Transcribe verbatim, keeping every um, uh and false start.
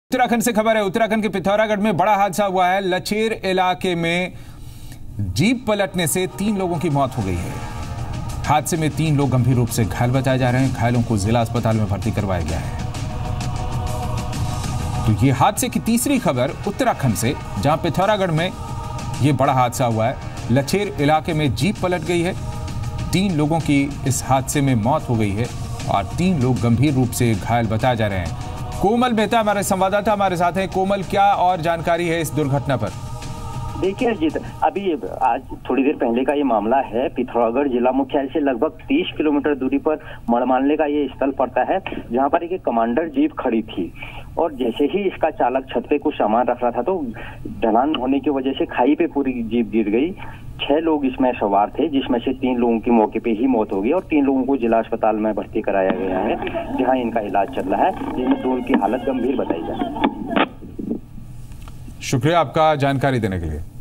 उत्तराखंड से खबर है। उत्तराखंड के पिथौरागढ़ में बड़ा हादसा हुआ है। लचेर इलाके में जीप पलटने से तीन लोगों की मौत हो गई है। हादसे में तीन लोग गंभीर रूप से घायल बताए जा रहे हैं। घायलों को जिला अस्पताल में भर्ती करवाया गया है। तो ये हादसे की तीसरी खबर उत्तराखंड से, जहां पिथौरागढ़ में यह बड़ा हादसा हुआ है। लचेर इलाके में जीप पलट गई है। तीन लोगों की इस हादसे में मौत हो गई है और तीन लोग गंभीर रूप से घायल बताए जा रहे हैं। कोमल मेहता हमारे संवाददाता हमारे साथ हैं। कोमल, क्या और जानकारी है इस दुर्घटना पर? देखिए अजीत, अभी आज थोड़ी देर पहले का ये मामला है। पिथौरागढ़ जिला मुख्यालय से लगभग तीस किलोमीटर दूरी पर मड़मानले का ये स्थल पड़ता है, जहां पर एक कमांडर जीप खड़ी थी और जैसे ही इसका चालक छत पे कुछ सामान रख रहा था तो ढलान होने की वजह से खाई पे पूरी जीप गिर गई। छह लोग इसमें सवार थे, जिसमें से तीन लोगों की मौके पे ही मौत हो गई और तीन लोगों को जिला अस्पताल में भर्ती कराया गया है, जहां इनका इलाज चल रहा है, जिसमें दो की हालत गंभीर बताई जा रही है। शुक्रिया आपका जानकारी देने के लिए।